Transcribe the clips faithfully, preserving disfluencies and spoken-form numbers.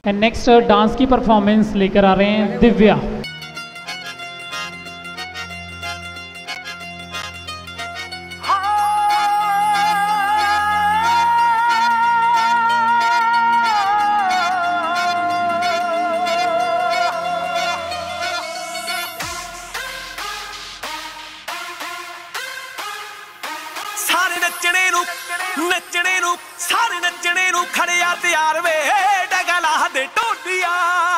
And next dance की performance लेकर आ रहे हैं दिव्या। सारे नचने नू नचने नू सारे नचने नू खड़िया तैयार वे डगला दे टोलिया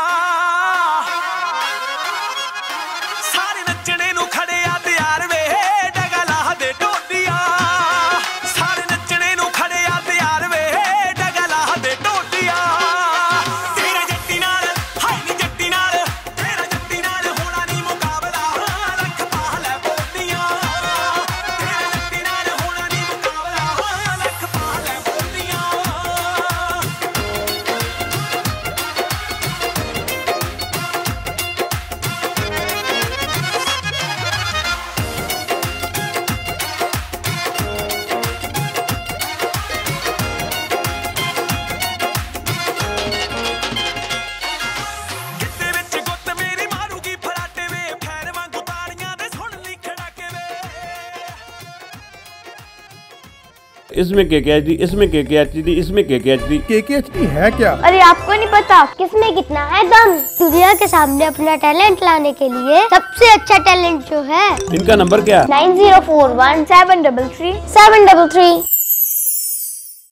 सारे नचने नू खड़िया तैयार वे डगला दे टोलिया सारे नचने नू खड़िया तैयार वे डगला दे टोलिया तेरे जट्टी नाल हाय नी जट्टी नाल तेरे जट्टी नाल होना नी मुकाबला रख पा ले बोलियां तेरे जट्टी नाल होना नी मुकाबला रख पा ले बोलियां। गिद्दे विच गुत्त मेरी मारूगी फराटे वे फैर वांगू ताड़ियां दे सुन ली खड़ाके वे। इसमें के के एच डी, इसमें के के एच डी, इसमें के के एच डी। के के एच डी है क्या? अरे आपको नहीं पता किसमें कितना है दम। दुनिया के सामने अपना टैलेंट लाने के लिए सबसे अच्छा टैलेंट जो है इनका नंबर क्या है? Nine zero four one seven double three seven double three.